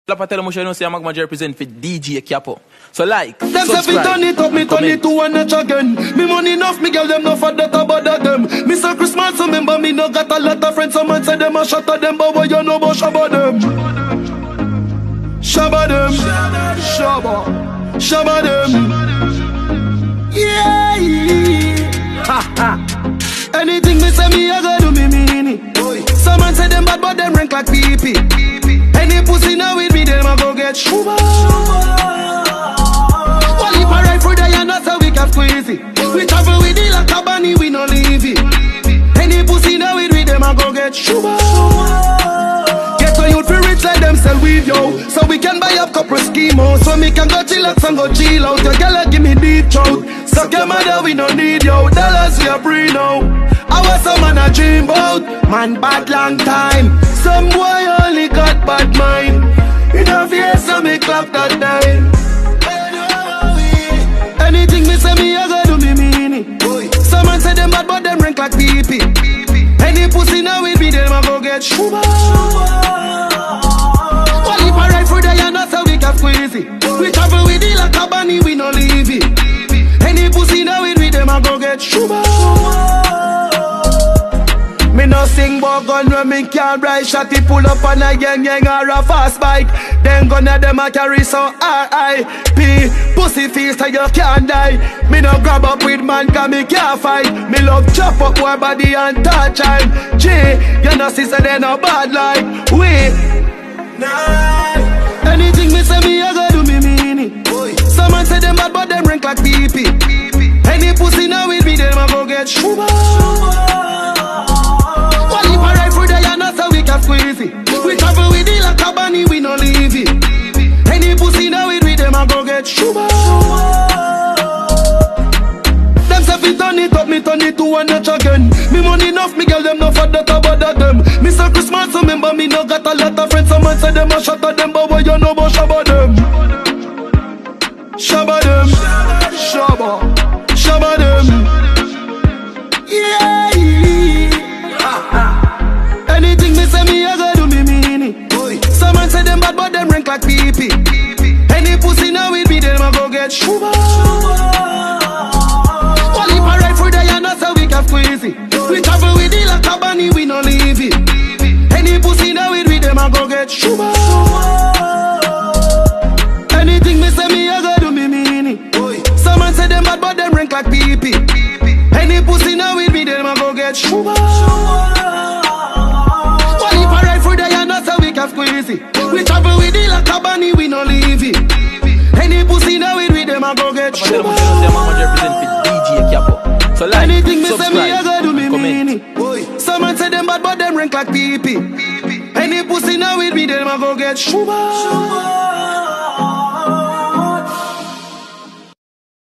I tell them you say I'm going to represent for DJ Capo. So like, them say me turn it up, me turn it to one notch again. Me money enough, me girl them no for that about them. Me say Christmas, so remember me no got a lot of friends. Someone say them a shot at them, but what you know about Shabba them? Shabba them, Shabba them. Yeah. Ha ha. Anything me say me I go do me mean it. Someone say them bad, but them rank like pee. Any pussy now with me, them a go get shuba. Well, if I ride through the yard, that's how we can squeeze it. We travel with it like a bunny, we no leave it. Any pussy now with me, them a go get shuba. Get a youth for rich like them sell weed, yo. So we can buy up couple schemo. So me can go chillax and go chill out. Your girl give me deep throat. Suck your mother, we no need, yo. Dollars we are free now. I was some man a dream about. Man bad long time. Some boy only got bad mind. In a face so me clap that time. Anything me say me I go do me mean it. Someone say them bad but them rank like pee. Any pussy now with me them a go get shuba. Well if I ride through the yard that's how we can squeeze it. We travel with it like a bunny we no leave it. Any pussy now with me them a go get shuba. Me no sing but gun when me can't ride. Shotty pull up on a gang or a fast bike. Then gunna them a carry so R.I.P. Pussy face so you can't die. Me no grab up with man cause me can't fight. Me love chop up boy body and touch time. G, you know sister they no bad like we. Nah. Anything me say me I go do me mean it. Someone say them bad but them rank like pee. Any pussy now with me them a go get shuba. Squeeze it. We travel with it like a bunny, we no leave it. Any pussy now with me, them a go get shuba. Them say fi turn it up, me turn it to one notch again. Me money enough, me girl them no for that about them. Me say Christmas, so remember me no got a lot of friends. Someone say them a shot at them, but what you know about Shabba them? Shabba them, Shabba them. Yeah. Anything me say me I go do me mean it. Someone say them bad but them rank like pee. Any pussy now with me them a go get shuba. Well if I ride through the yard that's how we can squeeze it. We travel with it like a bunny we no leave it. Any pussy now with me them a go get shuba. Anything me say me I go do me mean it. Someone say them bad but them rank like pee. Any pussy now with me them a go get shuba. Squeeze it. We travel with it like a bunny, we no leave it. Any pussy now with me, them a go get shuba. So like, anything me say me I go do me mean it. Someone say them bad but them rank like pee. Any pussy now with me, them a go get shuba.